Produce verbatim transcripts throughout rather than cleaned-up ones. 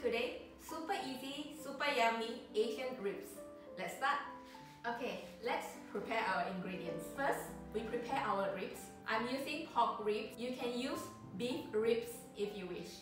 today. Super easy, super yummy Asian ribs. Let's start. Okay, let's prepare our ingredients. First, we prepare our ribs. I'm using pork ribs. You can use beef ribs if you wish.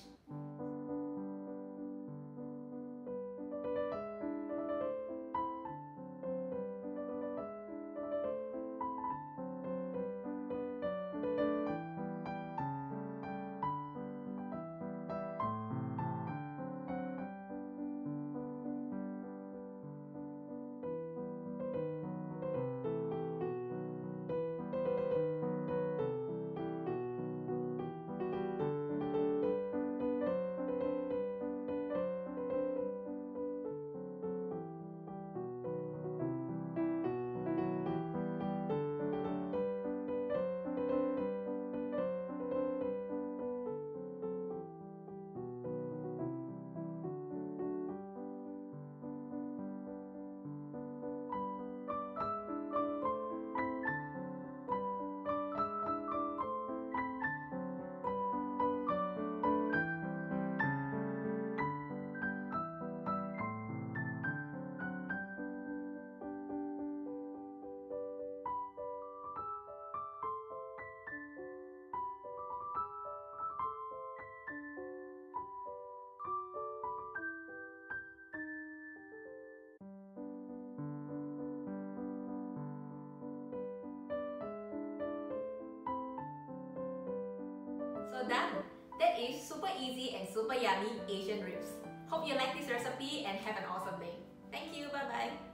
So done! That is super easy and super yummy Asian ribs. Hope you like this recipe and have an awesome day. Thank you, bye bye!